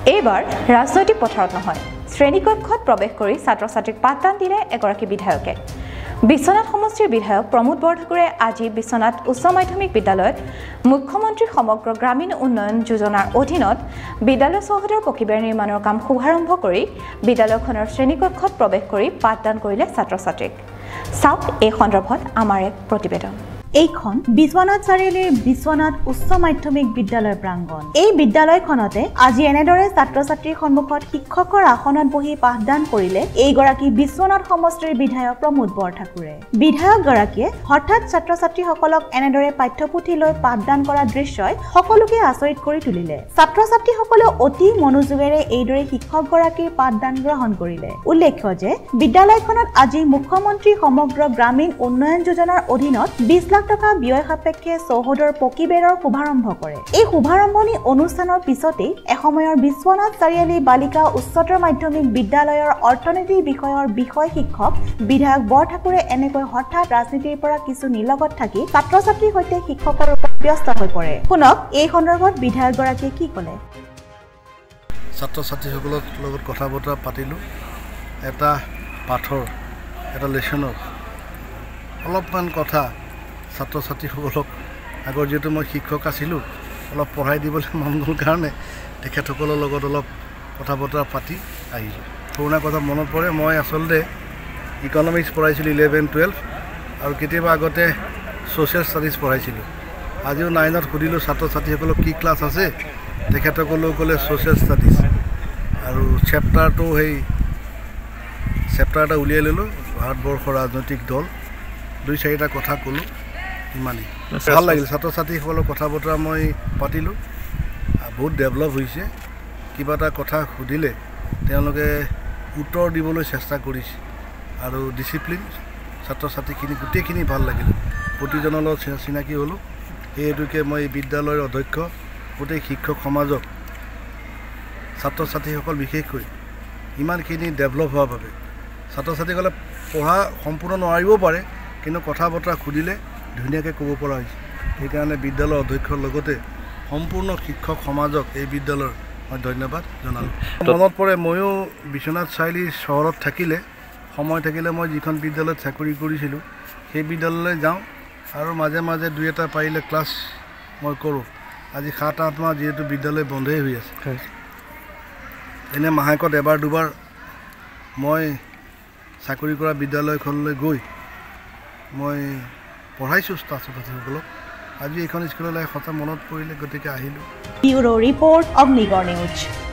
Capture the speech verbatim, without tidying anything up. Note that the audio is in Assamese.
এইবাৰ ৰাজনৈতিক পথাৰত নহয় শ্ৰেণীকক্ষত প্ৰৱেশ কৰি ছাত্ৰ-ছাত্ৰীক পাঠদান দিলে এগৰাকী বিধায়কে বিশ্বনাথ সমষ্টিৰ বিধায়ক প্ৰমোদ বৰঠাকুৰে আজি বিশ্বনাথ উচ্চ মাধ্যমিক বিদ্যালয়ত মুখ্যমন্ত্ৰী সমগ্ৰ গ্ৰামীণ উন্নয়ন যোজনাৰ অধীনত বিদ্যালয় চৌহদৰ পকীবেৰ নিৰ্মাণৰ কাম শুভাৰম্ভ কৰি বিদ্যালয়খনৰ শ্ৰেণীকক্ষত প্ৰৱেশ কৰি পাঠদান কৰিলে ছাত্ৰ-ছাত্ৰীক চাওক এই সন্দৰ্ভত আমাৰ এক প্ৰতিবেদন এইখন বিশ্বনাথ চাৰিআলিৰ বিশ্বনাথ উচ্চ মাধ্যমিক বিদ্যালয় প্ৰাংগণ এই বিদ্যালয়খনতে আজি এনেদৰে ছাত্ৰ-ছাত্ৰীৰ সন্মুখত শিক্ষকৰ আসনত বহি পাঠদান কৰিলে এইগৰাকী বিশ্বনাথ সমষ্টিৰ বিধায়ক প্ৰমোদ বৰঠাকুৰে বিধায়ক গৰাকীয়ে হঠাৎ ছাত্ৰ-ছাত্ৰীসকলক এনেদৰে পাঠ্যপুথি লৈ পাঠদান কৰা দৃশ্যই সকলোকে আচৰিত কৰি তুলিলে ছাত্ৰ-ছাত্ৰীসকলে অতি মনোযোগেৰে এইদৰে শিক্ষক গৰাকীৰ পাঠদান গ্ৰহণ কৰিলে উল্লেখ্য যে বিদ্যালয়খনত আজি মুখ্যমন্ত্ৰী সমগ্ৰ গ্ৰামীণ উন্নয়ন যোজনাৰ অধীনত বিশ লাখ টকা ব্যয় সাপেক্ষে চৌহদৰ পকীবেৰৰ শুভাৰম্ভ কৰে এই শুভাৰম্ভণি অনুষ্ঠানৰ পিছতে এসময়ৰ বিশ্বনাথ চাৰিআলি বালিকা উচ্চতৰ মাধ্যমিক বিদ্যালয়ৰ অৰ্থনীতি বিষয়ৰ বিষয় শিক্ষক বিধায়ক বৰঠাকুৰে এনেকৈ হঠাৎ ৰাজনীতিৰ পৰা কিছু নিলগত থাকি ছাত্ৰ-ছাত্ৰীৰ সৈতে শিক্ষকৰ ওপৰত ব্যস্ত হৈ পৰে শুনক এই সন্দৰ্ভত বিধায়ক গৰাকীয়ে কি ক'লে ছাত্ৰ-ছাত্ৰীসকলৰ লগত কথা বতৰা পাতিলো এটা পাঠৰ এটা লেছনৰ অলপমান কথা ছাত্ৰ-ছাত্ৰীসকলক আগৰ যেহেতু মই শিক্ষক আছিলোঁ অলপ পঢ়াই দিবলৈ মন গ'ল কাৰণে তেখেতসকলৰ লগত অলপ কথা বতৰা পাতি আহিলোঁ পুৰণা কথা মনত পৰে মই আচলতে ইকনমিক্স পঢ়াইছিলোঁ ইলেভেন টুৱেলভ আৰু কেতিয়াবা আগতে ছ'চিয়েল ষ্টাডিজ পঢ়াইছিলোঁ আজিও নাইনত সুধিলোঁ ছাত্ৰ-ছাত্ৰীসকলক কি ক্লাছ আছে তেখেতসকলেও ক'লে ছ'চিয়েল ষ্টাডিজ আৰু চেপ্টাৰটো সেই চেপ্টাৰ এটা উলিয়াই ল'লোঁ ভাৰতবৰ্ষৰ ৰাজনৈতিক দল দুই চাৰিটা কথা ক'লোঁ ইমানেই ভাল লাগিল ছাত্ৰ-ছাত্ৰীসকলৰ কথা বতৰা মই পাতিলোঁ বহুত ডেভেলপ হৈছে কিবা এটা কথা সুধিলে তেওঁলোকে উত্তৰ দিবলৈ চেষ্টা কৰিছে আৰু ডিচিপ্লিন ছাত্ৰ-ছাত্ৰীখিনি গোটেইখিনি ভাল লাগিল প্ৰতিজনৰ লগত চিনাকি হ'লোঁ সেই হেতুকে মই বিদ্যালয়ৰ অধ্যক্ষ গোটেই শিক্ষক সমাজক ছাত্ৰ-ছাত্ৰীসকল বিশেষকৈ ইমানখিনি ডেভেলপ হোৱাৰ বাবে ছাত্ৰ-ছাত্ৰীসকলে পঢ়া সম্পূৰ্ণ নোৱাৰিবও পাৰে কিন্তু কথা বতৰা সুধিলে ধুনীয়াকৈ ক'ব পৰা হৈছে সেইকাৰণে বিদ্যালয়ৰ অধ্যক্ষৰ লগতে সম্পূৰ্ণ শিক্ষক সমাজক এই বিদ্যালয়ৰ মই ধন্যবাদ জনালোঁ মনত পৰে ময়ো বিশ্বনাথ চাৰিআলি চহৰত থাকিলে সময় থাকিলে মই যিখন বিদ্যালয়ত চাকৰি কৰিছিলোঁ সেই বিদ্যালয়লৈ যাওঁ আৰু মাজে মাজে দুই এটা পাৰিলে ক্লাছ মই কৰোঁ আজি সাত আঠ মাহ যিহেতু বিদ্যালয় বন্ধই হৈ আছে এনে মাহেকত এবাৰ দুবাৰ মই চাকৰি কৰা বিদ্যালয়খনলৈ গৈ মই পঢ়াইছোঁ ছাত্ৰ-ছাত্ৰীসকলক আজি এইখন স্কুললৈ সঁচা মনত পৰিলে গতিকে আহিলোঁ ব্যুৰো ৰিপৰ্ট অগ্নিগড় নিউজ।